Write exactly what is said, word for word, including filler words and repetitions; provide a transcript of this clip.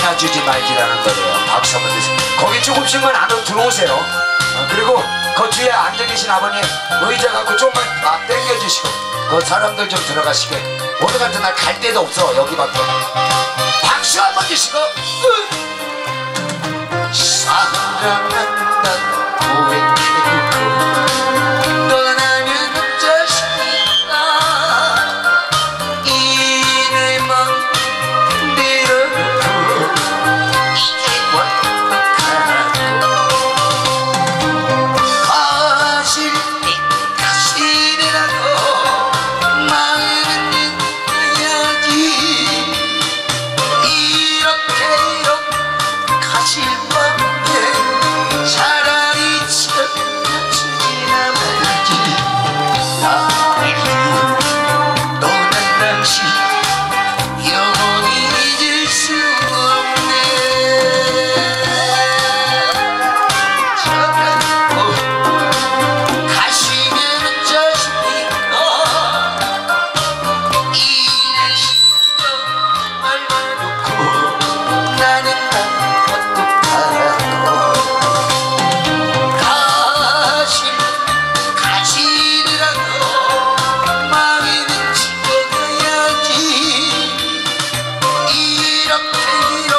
안아주지 말기라는 거래요. 박수 한번 주세요. 거기 조금씩만 안으로 들어오세요. 어, 그리고 그 뒤에 앉아 계신 아버님 의자 갖고 좀만 막 당겨주시고 그 사람들 좀 들어가시게. 오늘 같은 날 갈 데도 없어 여기밖에. 박수 한번 주시고 사랑한다 고백해놓고 떠나면 어쩌시나 이내 맘 내려놓고 이제 완벽하고 가실 때 가시더라도 마음은 해야지 이렇게 이렇게 가실 맘에 차라리 지나치지나 말지. 나를 떠난 당신 영원히 잊을 수 없네. 저라고 가시면 어쩌십니까. 이를 신경 말아놓고 나는 난 어떡하라고. 가시면 가시더라도 마음에는 집어가야지. 이렇게 이렇게